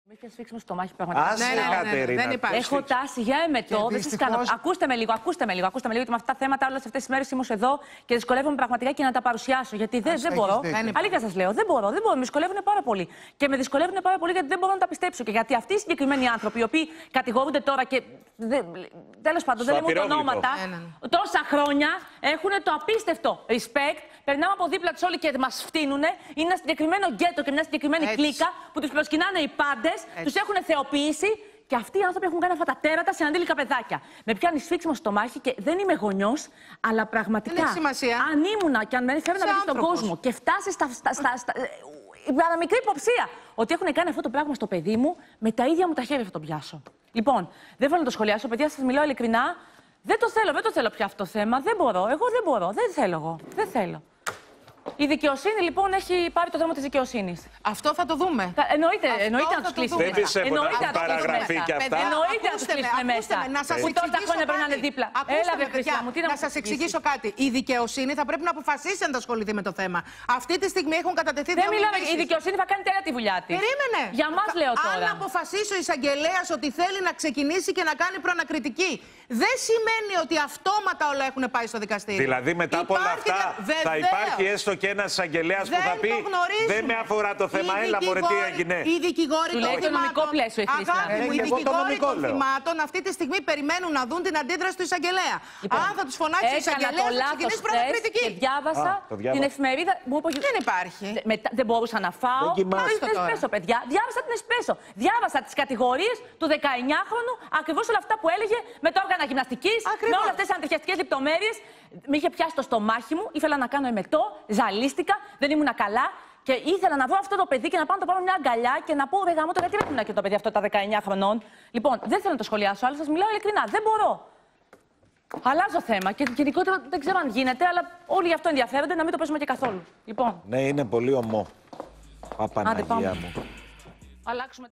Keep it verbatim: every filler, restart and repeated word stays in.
Μην σφίξουμε στο μάχη πραγματικά. Άσε, ναι, ναι, ναι, ναι, δεν υπάρχει. Έχω τάση για εμετό. Δεν σας κάνω. Ακούστε με λίγο, ακούστε με λίγο, ακούστε με λίγο, γιατί με αυτά τα θέματα όλες αυτές τις μέρες είμαι εδώ και δυσκολεύομαι πραγματικά και να τα παρουσιάσω. Γιατί δεν, δεν μπορώ. Αλήθεια σας λέω, δεν μπορώ, δεν μπορώ. Με δυσκολεύουν πάρα πολύ. Και με δυσκολεύουν πάρα πολύ γιατί δεν μπορώ να τα πιστέψω. Και γιατί αυτοί οι συγκεκριμένοι άνθρωποι, οι οποίοι κατηγορούνται τώρα και. Τέλος πάντων, δεν λέμε ούτε ονόματα. Τόσα χρόνια έχουν το απίστευτο respect. Περνάμε από δίπλα τους όλοι και μας φτύνουνε. Είναι ένα συγκεκριμένο γκέτο και μια συγκεκριμένη Έτσι. κλίκα που τους προσκυνάνε οι πάντες, τους έχουν θεοποιήσει και αυτοί οι άνθρωποι έχουν κάνει αυτά τα τέρατα σε ανήλικα παιδάκια. Με πιάνει σφίξιμο στο μάχη και δεν είμαι γονιός, αλλά πραγματικά. Αν ήμουνα και αν με έφερε να βρει στον κόσμο και φτάσει στα. στα, στα, στα η παραμικρή υποψία ότι έχουν κάνει αυτό το πράγμα στο παιδί μου, με τα ίδια μου τα χέρια θα τον πιάσω. Λοιπόν, δεν θέλω να το σχολιάσω, παιδιά, σας μιλάω ειλικρινά. Δεν το θέλω, δεν το θέλω πια αυτό το θέμα. Δεν μπορώ, εγώ δεν μπορώ, δεν θέλω εγώ. Δεν θέλω. Η δικαιοσύνη λοιπόν έχει πάρει το δρόμο της δικαιοσύνης. Αυτό θα το δούμε. Εννοείται, εννοείται να τους κλείσουμε. Δεν πιστεύω να έχουν παραγραφεί και αυτά. Εννοείται να τους κλείσουμε μέσα. Να σας Που τόσα χρόνια πρέπει να είναι δίπλα. Έλα, παιδιά, να σας εξηγήσω κάτι. Η δικαιοσύνη θα πρέπει να αποφασίσει αν θα ασχοληθεί με το θέμα. Αυτή τη στιγμή έχουν κατατεθεί δύο Δεν μιλάμε, η δικαιοσύνη θα κάνει τέλεια τη δουλειά της. Περίμενε. Για μας λέω τώρα. Αν αποφασίσει ο εισαγγελέας ότι θέλει να ξεκινήσει και να κάνει προανακριτική, δεν σημαίνει ότι αυτόματα όλα έχουν πάει στο δικαστήριο. Δηλαδή μετά από όλα αυτά θα υπάρχει έστω και ένας εισαγγελέας που θα πει δεν με αφορά το θέμα, έλα μωρέ τι έγινε. Οι δικηγόροι των θυμάτων, αγάπη μου, οι δικηγόροι των θυμάτων αυτή τη στιγμή περιμένουν να δουν την αντίδραση του εισαγγελέα. Αν θα τους φωνάξει ο εισαγγελέας θα ξεκινήσει προανακριτική. Και διάβασα την εφημερίδα. Δεν υπάρχει. Δεν μπορούσα να φάω. Την Εσπρέσο, παιδιά. Διάβασα την Εσπρέσο. Διάβασα τις κατηγορίες του δεκαεννιάχρονου, ακριβώς όλα αυτά που έλεγε με τα όργανα γυμναστικής, με όλες αυτές τις αντιχειαστικές λεπτομέρειες. Με είχε πιάσει το στομάχι μου, ήθελα να κάνω εμετό, ζαλίστηκα, δεν ήμουνα καλά και ήθελα να βρω αυτό το παιδί και να πάω να το πάρω μια αγκαλιά και να πω ρε γάμο το γιατί δεν ήμουν και το παιδί αυτό τα δεκαεννιά χρονών. Λοιπόν, δεν θέλω να το σχολιάσω, αλλά σας μιλάω ειλικρινά, δεν μπορώ. Αλλάζω θέμα και γενικότερα δεν ξέρω αν γίνεται, αλλά όλοι γι' αυτό ενδιαφέρονται να μην το παίζουμε και καθόλου. Λοιπόν. Ναι, είναι πολύ ομό. Παπαναγία μου. Αλλάξουμε.